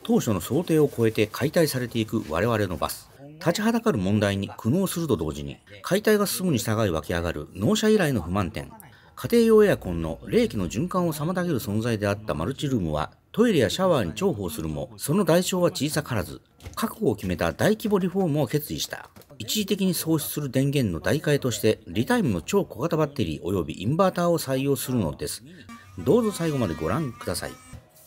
当初の想定を超えて解体されていく我々のバス。立ちはだかる問題に苦悩すると同時に、解体が進むに従い湧き上がる納車以来の不満点。家庭用エアコンの冷気の循環を妨げる存在であったマルチルームは、トイレやシャワーに重宝するも、その代償は小さからず、覚悟を決めた大規模リフォームを決意した。一時的に喪失する電源の代替えとして、リタイムの超小型バッテリー及びインバーターを採用するのです。どうぞ最後までご覧ください。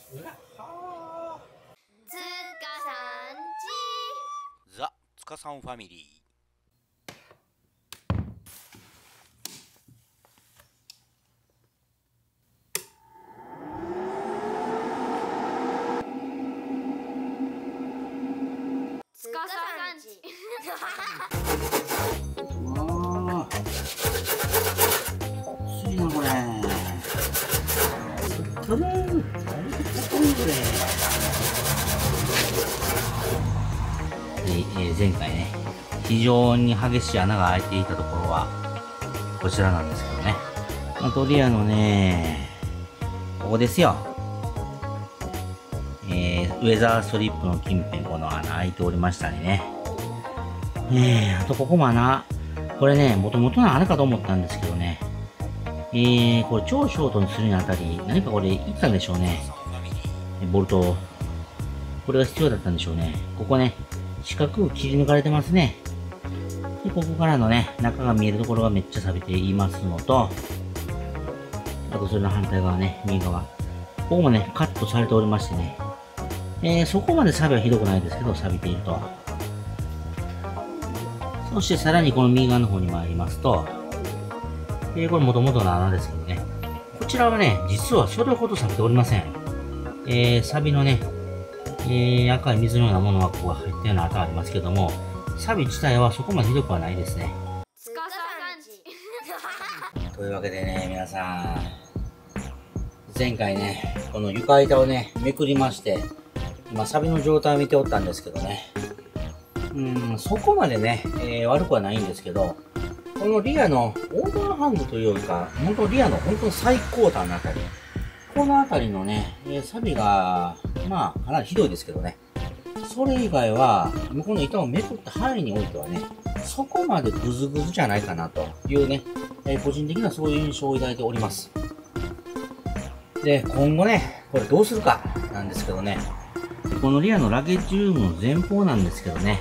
ザ・つかさんファミリー。 つかさんち。 熱いなこれ。トレー。前回ね、非常に激しい穴が開いていたところはこちらなんですけどね。とりあえずね、ここですよ。ウェザーストリップの近辺、この穴開いておりましたりね。あとここも穴。これね、もともとの穴かと思ったんですけどね。これ超ショートにするにあたり、何かこれいったんでしょうね。ボルト。これが必要だったんでしょうね。ここね、四角く切り抜かれてますね。で、ここからのね、中が見えるところがめっちゃ錆びていますのと、あとそれの反対側ね、右側。ここもね、カットされておりましてね。そこまで錆はひどくないですけど、錆びていると。そしてさらにこの右側の方に参りますと、これ元々の穴ですけどね。こちらはね、実はそれほど錆びておりません。錆びのね、赤い水のようなものがここが入ったような跡がありますけども、錆自体はそこまでひどくはないですね。 つかさんち。 というわけでね、皆さん、前回ね、この床板をね、めくりまして、今、錆の状態を見ておったんですけどね。そこまでね、悪くはないんですけど、このリアのオーバーハンドというか、本当リアの本当に最高端のあたり、このあたりのね、錆が、まあ、かなりひどいですけどね。それ以外は、向こうの板をめくった範囲においてはね、そこまでグズグズじゃないかなというね、個人的なそういう印象を抱いております。で、今後ね、これどうするかなんですけどね、このリアのラゲッジルームの前方なんですけどね、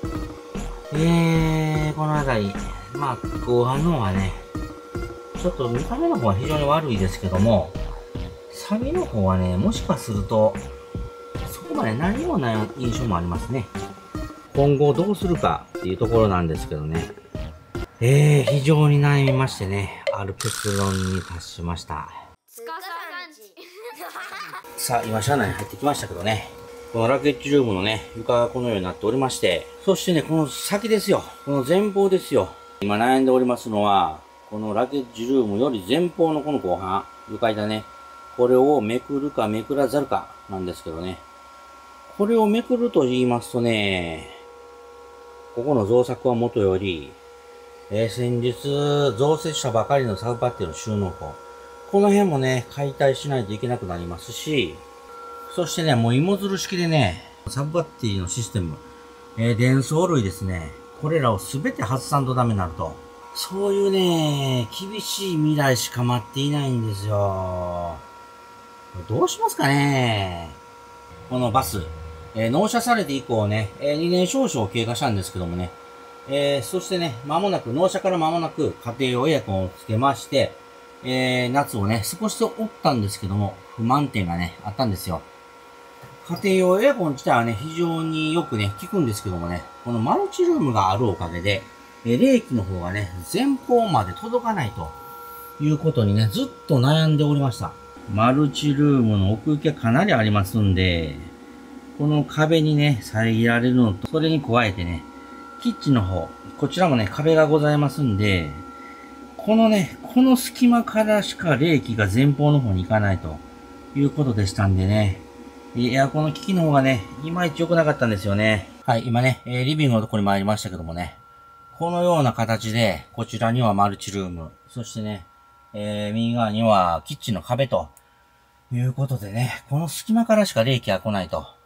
このあたり、まあ、後半の方はね、ちょっと見た目の方は非常に悪いですけども、サビの方はね、もしかすると、そこまで何もない印象もありますね。今後どうするかっていうところなんですけどね。非常に悩みましてね、ある結論に達しました。 つかさんち。 さあ、今車内に入ってきましたけどね。このラケッジルームのね、床がこのようになっておりまして、そしてね、この先ですよ。この前方ですよ。今悩んでおりますのは、このラケッジルームより前方のこの後半、床板ね。これをめくるかめくらざるかなんですけどね。これをめくると言いますとね、ここの造作はもとより、先日増設したばかりのサブバッテリーの収納庫。この辺もね、解体しないといけなくなりますし、そしてね、もう芋づる式でね、サブバッテリーのシステム、電装類ですね、これらをすべて外さんとダメになると。そういうね、厳しい未来しか待っていないんですよ。どうしますかね。このバス、納車されて以降ね、2年少々経過したんですけどもね、そしてね、納車から間もなく家庭用エアコンをつけまして、夏をね、過ごしておったんですけども、不満点がね、あったんですよ。家庭用エアコン自体はね、非常によくね、効くんですけどもね、このマルチルームがあるおかげで、冷気の方がね、前方まで届かないということにね、ずっと悩んでおりました。マルチルームの奥行きがかなりありますんで、この壁にね、遮られるのと、それに加えてね、キッチンの方、こちらもね、壁がございますんで、この隙間からしか冷気が前方の方に行かないということでしたんでね、エアコンの効きの方がね、いまいち良くなかったんですよね。はい、今ね、リビングのところに参りましたけどもね、このような形で、こちらにはマルチルーム、そしてね、右側にはキッチンの壁ということでね、この隙間からしか冷気が来ないと。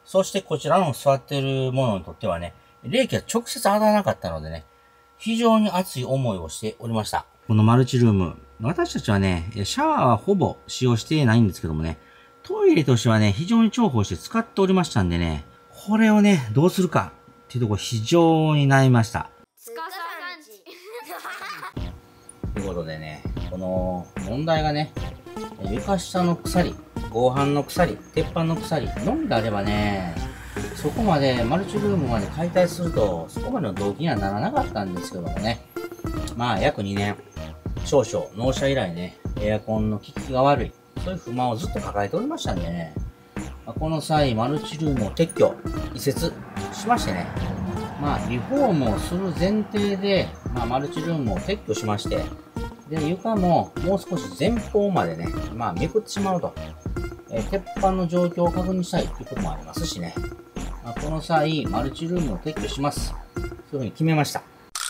そしてこちらの座ってるものにとってはね、冷気が直接当たらなかったのでね、非常に熱い思いをしておりました。このマルチルーム、私たちはね、シャワーはほぼ使用していないんですけどもね、トイレとしてはね、非常に重宝して使っておりましたんでね、これをね、どうするかっていうところ非常に悩みました。 つかさんち。 ということでね、この問題がね、床下の鎖、合板の鎖、鉄板の鎖のみであればね、そこまでマルチルームまで解体すると、そこまでの動機にはならなかったんですけどもね。まあ約2年、少々納車以来ね、エアコンの効きが悪い、そういう不満をずっと抱えておりましたんでね。この際、マルチルームを撤去、移設しましてね。まあリフォームをする前提で、まあマルチルームを撤去しまして、で、床ももう少し前方までね、まあめくってしまうと。鉄板の状況を確認したいということもありますしね。まあ、この際、マルチルームを撤去します。そういうふうに決めました。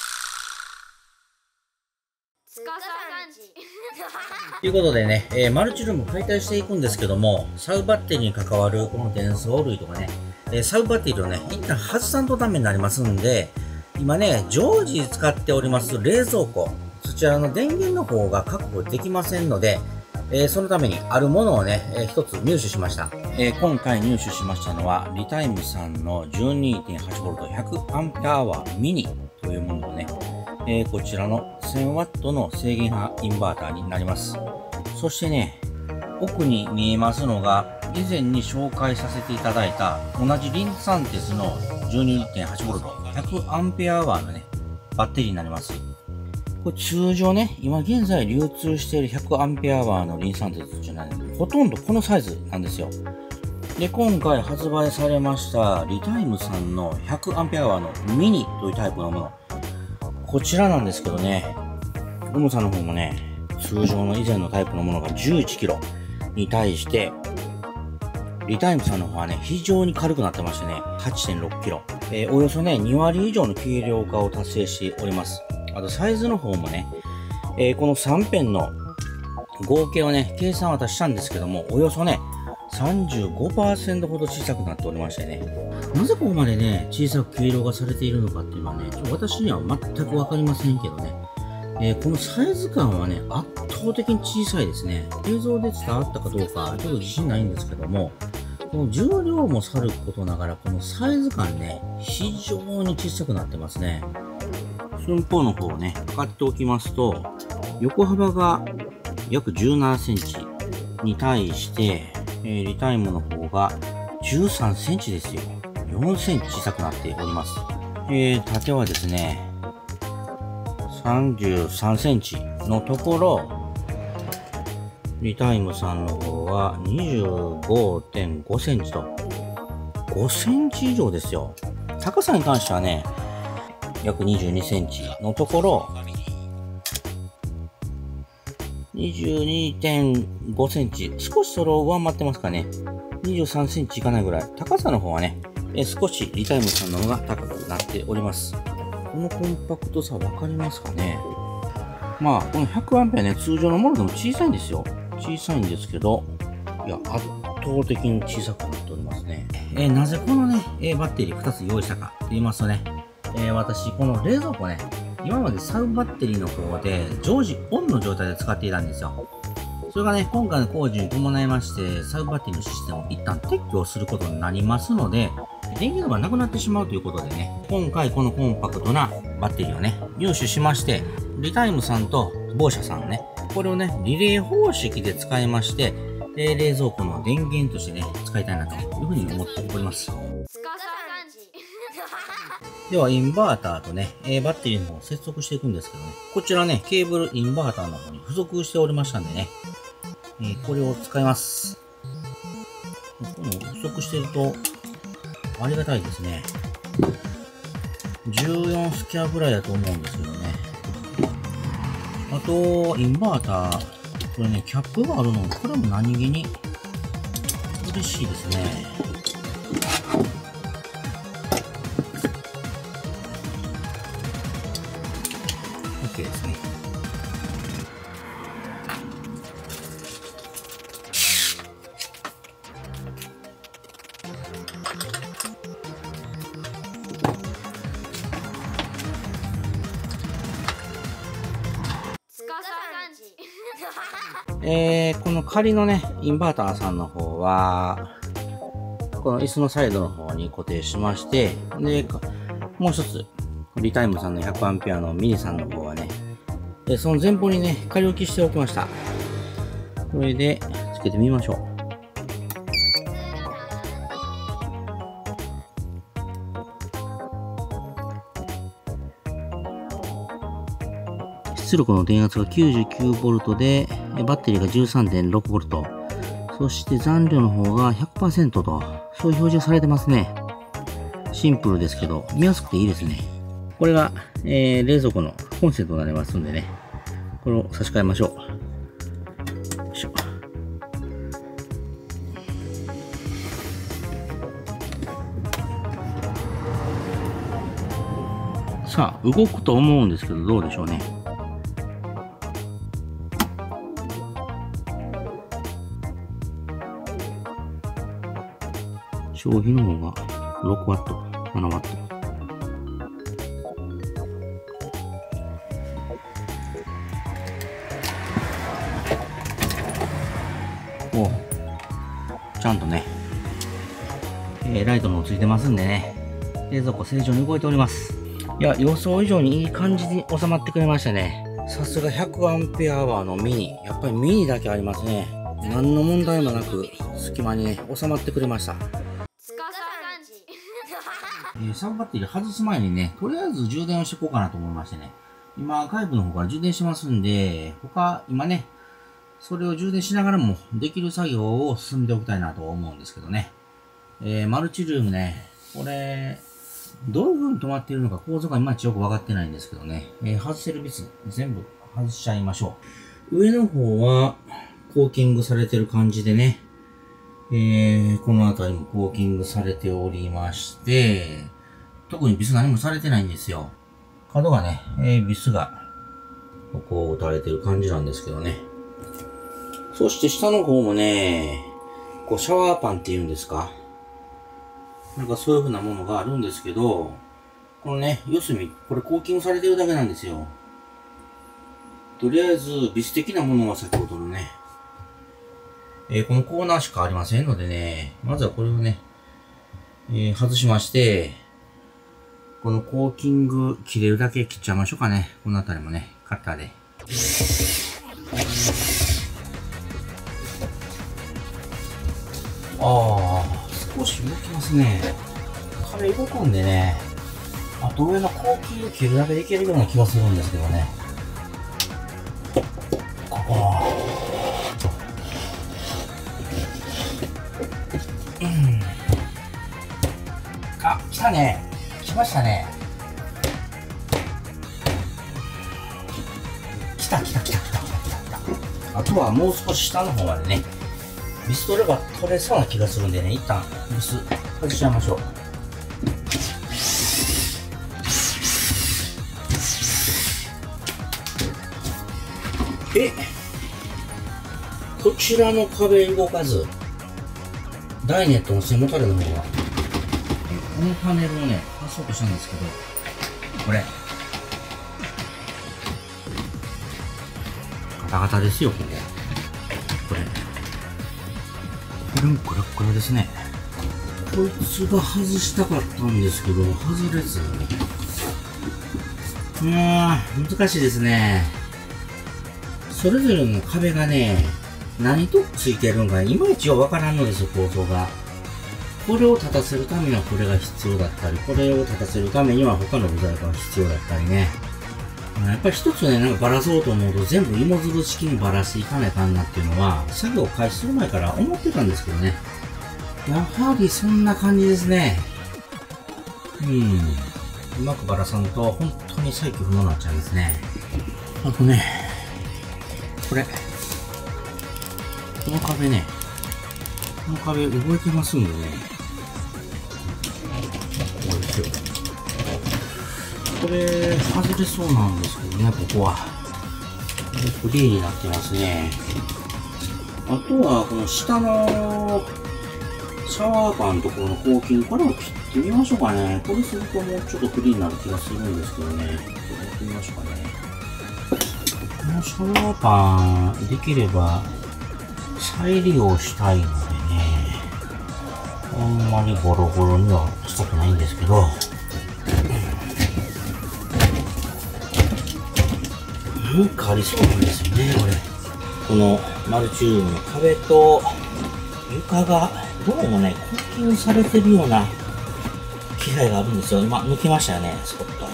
つかさんち。 ということでね、マルチルーム解体していくんですけども、サブバッテリーに関わるこの電装類とかね、サブバッテリーをね、一旦外さんとダメになりますんで、今ね、常時使っております冷蔵庫、そちらの電源の方が確保できませんので、そのためにあるものをね、一つ入手しました。今回入手しましたのは、リタイムさんの 12.8V100Ah ミニというものをね、こちらの 1000W の制限波インバーターになります。そしてね、奥に見えますのが、以前に紹介させていただいた、同じリンサンテスの 12.8V100Ah のね、バッテリーになります。これ通常ね、今現在流通している 100Ah のリンサンテスじゃないんですけど、ほとんどこのサイズなんですよ。で、今回発売されましたリタイムさんの 100Ah のミニというタイプのもの。こちらなんですけどね、重さの方もね、通常の以前のタイプのものが 11kg に対して、リタイムさんの方はね、非常に軽くなってましてね、8.6kg。およそね、2割以上の軽量化を達成しております。あとサイズの方もね、この3辺の合計をね、計算はしたんですけども、およそね、35% ほど小さくなっておりましてね。なぜここまでね、小さく軽量化されているのかっていうのはね、私には全くわかりませんけどね。このサイズ感はね、圧倒的に小さいですね。映像で伝わったかどうか、ちょっと自信ないんですけども、この重量もさることながら、このサイズ感ね、非常に小さくなってますね。寸法の方をね、測っておきますと、横幅が約17センチに対して、リタイムの方が13センチですよ。4センチ小さくなっております。縦はですね、33センチのところ、リタイムさんの方は 25.5 センチと、5センチ以上ですよ。高さに関してはね、約22センチのところ、22.5 センチ。少しそれを上回ってますかね。23センチいかないぐらい。高さの方はね、少しリタイムさんの方が高くなっております。このコンパクトさわかりますかね。まあ、この 100A ね、通常のものでも小さいんですよ。小さいんですけど、いや、圧倒的に小さくなっておりますね。なぜこのね、バッテリー2つ用意したかと言いますとね、私、この冷蔵庫ね、今までサブバッテリーの方で常時オンの状態で使っていたんですよ。それがね、今回の工事に伴いまして、サブバッテリーのシステムを一旦撤去することになりますので、電源がなくなってしまうということでね、今回このコンパクトなバッテリーをね、入手しまして、リタイムさんと某社さんね、これをね、リレー方式で使いまして、冷蔵庫の電源としてね、使いたいなというふうに思っております。 つかさんち。 では、インバーターとね、バッテリーの方を接続していくんですけどね、こちらね、ケーブルインバーターの方に付属しておりましたんでね、これを使います。この付属していると、ありがたいですね。14スキャぐらいだと思うんですけどね。あと、インバーター、これね、キャップがあるので、これも何気に嬉しいですね。OK ですね。 この仮のね、インバーターさんの方は、この椅子のサイドの方に固定しまして、で、もう一つ、リタイムさんの 100A のミニさんの方はね、その前方にね、仮置きしておきました。これで、つけてみましょう。出力の電圧が 99V で、バッテリーが 13.6V、そして残量の方が 100% と、そういう表示されてますね。シンプルですけど、見やすくていいですね。これが、冷蔵庫のコンセントになりますんでね、これを差し替えましょう。よいしょ。さあ、動くと思うんですけど、どうでしょうね。消費の方が 6W、7W。ちゃんとね、ライトもついてますんでね、冷蔵庫正常に動いております。いや、予想以上にいい感じに収まってくれましたね。さすが 100Ah のミニ。やっぱりミニだけありますね。何の問題もなく、隙間にね、収まってくれました。サブバッテリー外す前にね、とりあえず充電をしていこうかなと思いましてね。今、外部の方から充電しますんで、今ね、それを充電しながらもできる作業を進めておきたいなと思うんですけどね。マルチルームね、これ、どういう風に止まっているのか構造がいまいちよくわかってないんですけどね。外せるビス全部外しちゃいましょう。上の方はコーキングされてる感じでね。この辺りもコーキングされておりまして、特にビス何もされてないんですよ。角がね、ビスがこう打たれてる感じなんですけどね。そして下の方もね、こうシャワーパンっていうんですか。なんかそういう風なものがあるんですけど、このね、四隅、これコーキングされてるだけなんですよ。とりあえず、ビス的なものは先ほどのね、このコーナーしかありませんのでね、まずはこれをね、外しまして、このコーキング切れるだけ切っちゃいましょうかね。この辺りもね、カッターで。少し動きますね。壁動くんでね、あと上のコーキング切るだけでいけるような気がするんですけどね。ここ。あ、来たね。来ましたね。来た。あとはもう少し下の方までね、ビス取れば取れそうな気がするんでね、一旦ビス外しちゃいましょう。こちらの壁動かず、ダイネットの背もたれの方が、このパネルをね、外そうとしたんですけど、これ。ガタガタですよ、ここ。これもクラックラですね。こいつが外したかったんですけど、外れず。難しいですね。それぞれの壁がね、何とついてるのかいまいちよくわからんのですよ、構造が。これを立たせるためにはこれが必要だったり、これを立たせるためには他の部材が必要だったりね。やっぱり一つね、なんかバラそうと思うと全部芋づる式にバラしていかないかんなっていうのは、作業を開始する前から思ってたんですけどね。やはりそんな感じですね。うまくバラさんと本当に再起不能になっちゃいますね。あとね、この壁ね、この壁動いてますんでね。こうですよ。これ、外れそうなんですけどね、ここは。フリーになってますね。あとは、この下の、シャワーパンのところのコーキング、これも切ってみましょうかね。これするともうちょっとフリーになる気がするんですけどね。ちょっとやってみましょうかね。 のシャワーパン、できれば再利用したいのでね、あんまりボロボロにはしたくないんですけど、なんかありそうなんですよね、これ。このマルチルームの壁と床がどうもね、コーキングされてるような気配があるんですよ。今、抜けましたよね、スポット。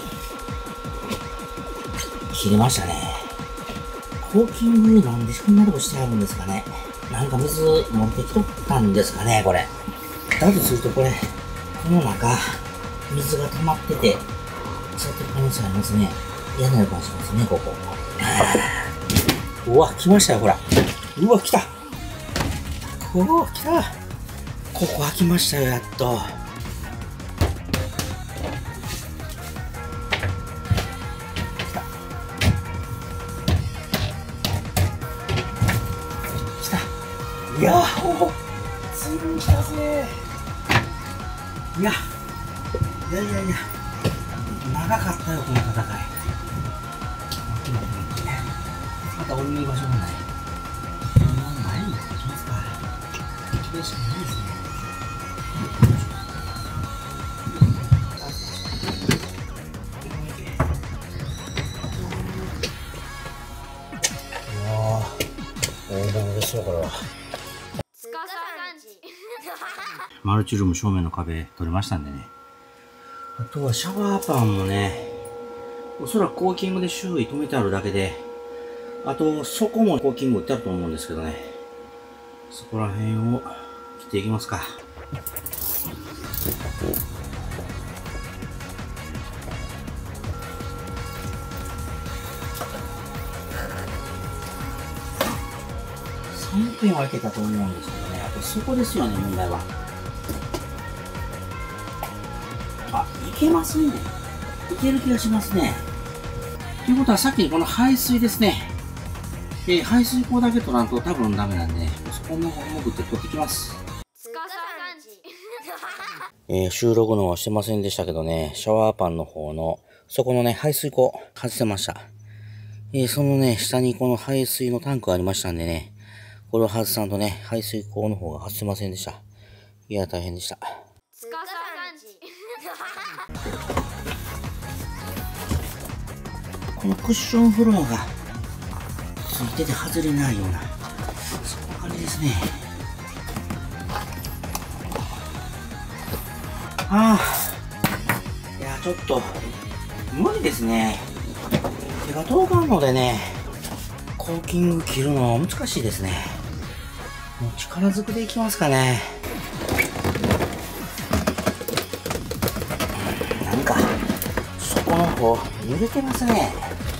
切れましたね。コーキングなんでこんなとこしてあるんですかね。なんか水持ってきとったんですかね、これ。だとするとこれ、この中、水が溜まってて、腐ってる可能性ありますね。嫌な予感しますね、ここ。うわ、来ましたよ、ほら。うわ、来た。おお、来た。ここ開きましたよ、やっと。来た。いやー、おお、ついに来たぜ。いや、いや、長かったよ、この戦い。また俺の居場所がない。前に行きますか。これしかないですね。大物ですよ、これは。 つかささんち。 マルチルーム正面の壁取れましたんでね。あとはシャワーパンもね、おそらくコーキングで周囲止めてあるだけで、あと、そこもコーキング打ってあると思うんですけどね。そこら辺を切っていきますか。3辺はいけたと思うんですけどね。あとそこですよね、問題は。あ、いけますね。いける気がしますね。ということはさっきこの排水ですね。排水口だけ取らんと多分ダメなんでね、そこも潜って取ってきます。 つかささんち。 収録のはしてませんでしたけどね、シャワーパンの方の、そこのね、排水口外せました。そのね、下にこの排水のタンクがありましたんでね、これを外さんとね、排水口の方が外せませんでした。いや、大変でした。 つかささんち。 このクッションフロアがついてて外れないような、そんな感じですね。ああ、いや、ちょっと、無理ですね。手が届かんのでね、コーキング切るのは難しいですね。もう力ずくでいきますかね。なんか、そこの方、揺れてますね。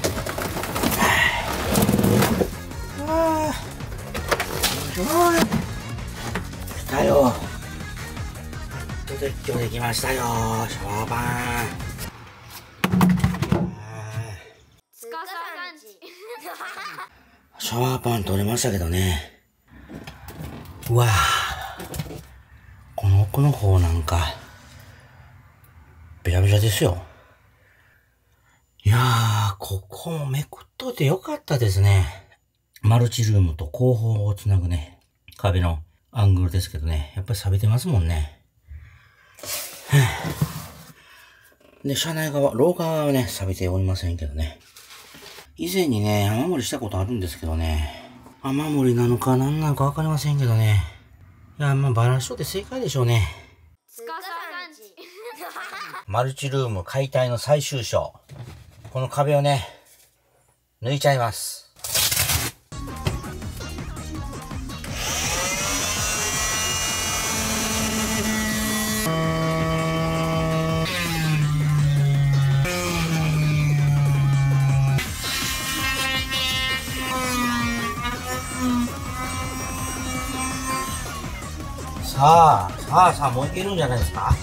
来たよ。撤去できましたよ。シャワーパン。 つかささんち。 シャワーパン取れましたけどね。うわぁ。この奥の方なんか、べちゃべちゃですよ。いやー、ここもめくっといてよかったですね。マルチルームと後方をつなぐね、壁のアングルですけどね、やっぱり錆びてますもんね。で、車内側、廊下はね、錆びておりませんけどね。以前にね、雨漏りしたことあるんですけどね、雨漏りなのか何なのかわかりませんけどね。いや、まあ、バラしとって正解でしょうね。 つかささんち。 マルチルーム解体の最終章。この壁をね、抜いちゃいます。さあ、もういけるんじゃないですか。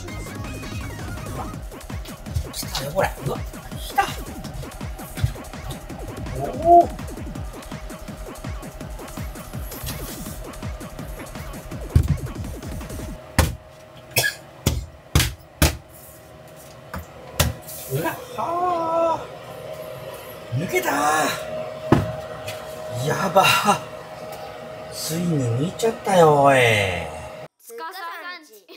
来たよ、これ。うわ、来た。おお。うわ、はあ。抜けたー。 やば、ついに抜いちゃったよ、おい。 つかささんち。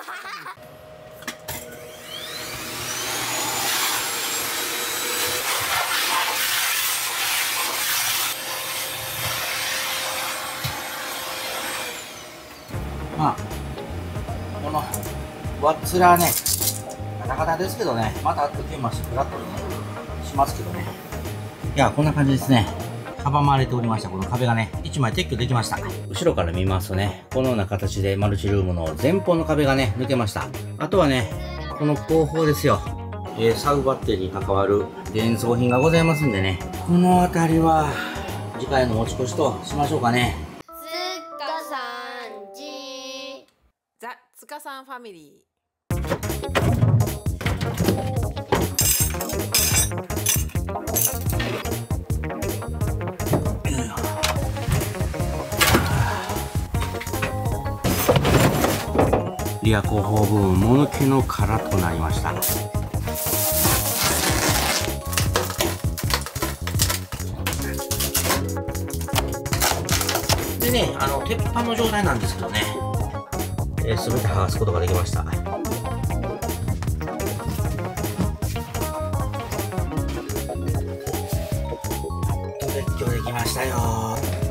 まあ、このワッツラーね、ガタガタですけどね、またあと9枚してフラットにね、しますけどね。いや、こんな感じですね。阻まれておりました。この壁がね、1枚撤去できました。後ろから見ますとね、このような形でマルチルームの前方の壁がね、抜けました。あとはね、この後方ですよ。サウバッテリーに関わる伝送品がございますんでね、この辺りは、次回の持ち越しとしましょうかね。 つかさんち。 ザ・つかさんファミリー。 リア後方部分もぬけの殻となりました。でね、鉄板の状態なんですけどね、全て剥がすことができました。撤去できましたよ。